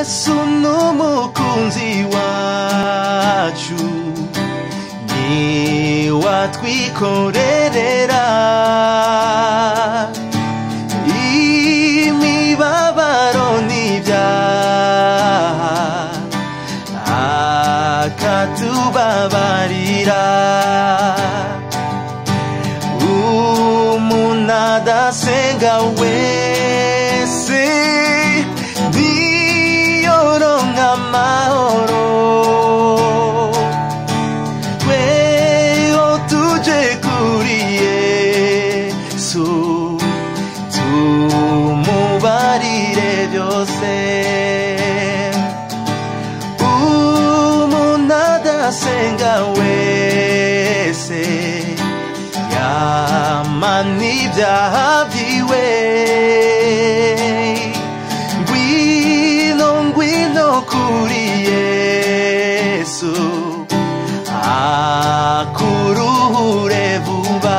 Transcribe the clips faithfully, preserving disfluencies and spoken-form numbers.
Yesu n'umukunzi wacu ni watwikorerera imibabaro n'ibyaha akatubabarira. Umuntu adasenga wese ntiyoronka amahoro. Tweho tuje kuri Yesu tumubarire byose. Umuntu adasenga wese yamana ibyaha byiwe. Ngwino ngwino kuri Yesu akuruhure vuba.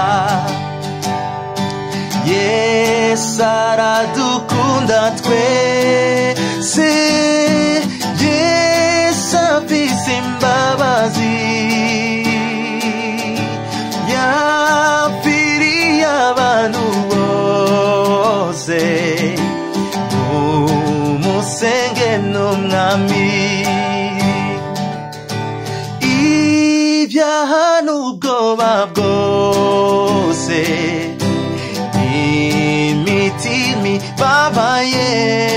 Yesu aradukunda twese, Yesu afise imbabazi, yapfiriye abantu bose. Umusenge n'umwami, ibyaha n'ubwoba bwose, imitima ibabaye,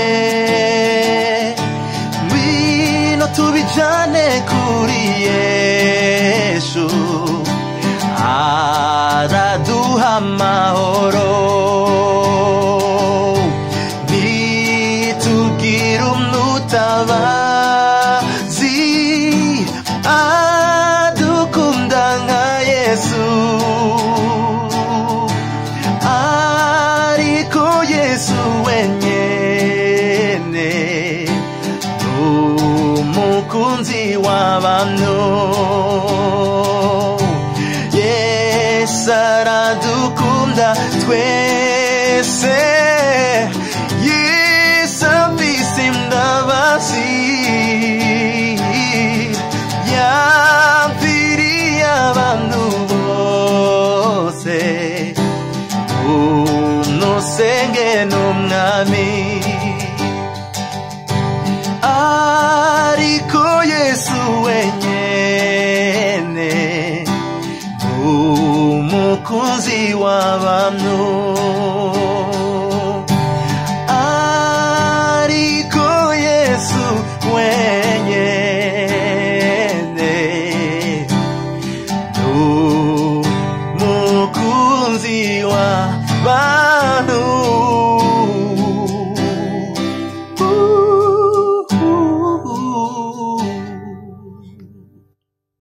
ngwino tubijane kuri Yesu araduha amahoro. Nitugire umutabazi adukunda nka Yesu, ariko Yesu wenyene umukunzi w'abantu. Yesu aradukunda twese, Yesu afise imbabazi, yapfiriye abantu bose. Umusenge n'umwami, ariko Yesu wenyene umukunzi w'abantu.